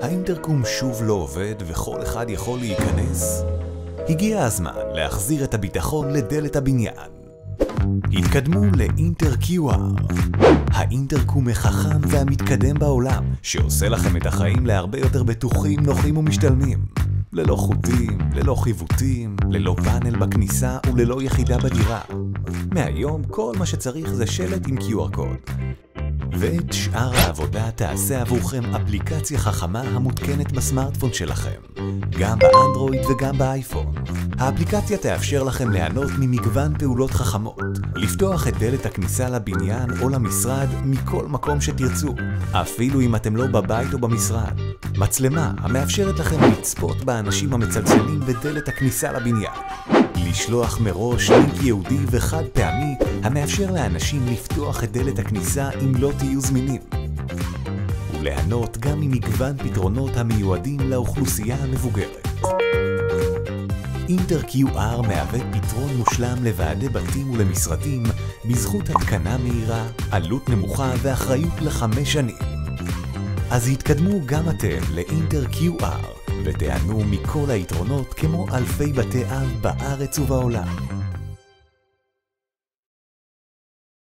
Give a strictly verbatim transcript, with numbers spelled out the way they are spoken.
האינטרקום שוב לא עובד וכל אחד יכול להיכנס? הגיע הזמן להחזיר את הביטחון לדלת הבניין. התקדמו לאינטר-קיו אר, האינטרקום החכם והמתקדם בעולם, שעושה לכם את החיים להרבה יותר בטוחים, נוחים ומשתלמים. ללא חוטים, ללא חיווטים, ללא פאנל בכניסה וללא יחידה בדירה. מהיום כל מה שצריך זה שלט עם קיו אר קוד. ואת שאר העבודה תעשה עבורכם אפליקציה חכמה המותקנת בסמארטפון שלכם, גם באנדרואיד וגם באייפון. האפליקציה תאפשר לכם ליהנות ממגוון פעולות חכמות, לפתוח את דלת הכניסה לבניין או למשרד מכל מקום שתרצו, אפילו אם אתם לא בבית או במשרד. מצלמה המאפשרת לכם לצפות באנשים המצלצלים בדלת הכניסה לבניין. לשלוח מראש לינק ייעודי וחד פעמי המאפשר לאנשים לפתוח את דלת הכניסה אם לא תהיו זמינים. וליהנות גם ממגוון פתרונות המיועדים לאוכלוסייה המבוגרת. אינטר-קיו אר מהווה פתרון מושלם לוועדי בתים ולמשרדים בזכות התקנה מהירה, עלות נמוכה ואחריות לחמש שנים. אז התקדמו גם אתם לאינטר-קיו אר ותיהנו מכל היתרונות כמו אלפי בתי אב בארץ ובעולם.